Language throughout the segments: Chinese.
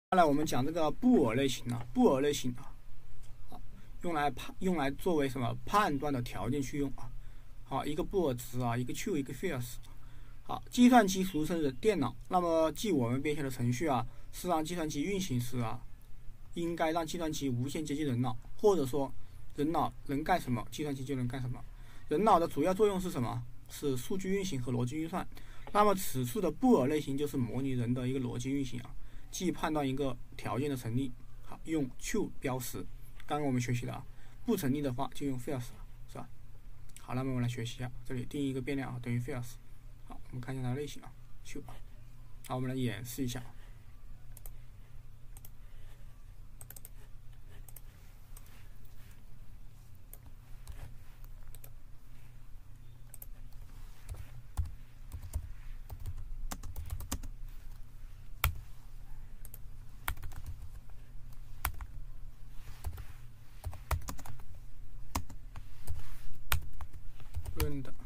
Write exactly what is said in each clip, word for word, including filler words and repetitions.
下来我们讲这个布尔类型啊，布尔类型啊，好，用来判用来作为什么判断的条件去用啊。好，一个布尔值啊，一个 Q， 一个 false。好，计算机俗称是电脑，那么即我们编写的程序啊，是让计算机运行时啊，应该让计算机无限接近人脑，或者说人脑能干什么，计算机就能干什么。人脑的主要作用是什么？是数据运行和逻辑运算。那么此处的布尔类型就是模拟人的一个逻辑运行啊，即判断一个条件的成立。好，用 true 标识。刚刚我们学习的啊，不成立的话就用 false， 是吧？好，那么我们来学习一下，这里定义一个变量啊，等于 false。好，我们看一下它的类型啊 ，true。好，我们来演示一下。run 的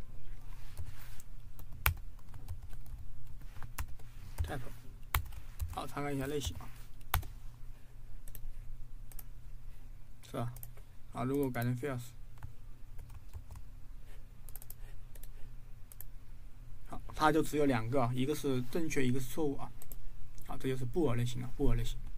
type。好，参看一下类型啊，是吧？好，如果改成 false， 好，它就只有两个，一个是正确，一个是错误啊。好，这就是布尔类型啊，布尔类型。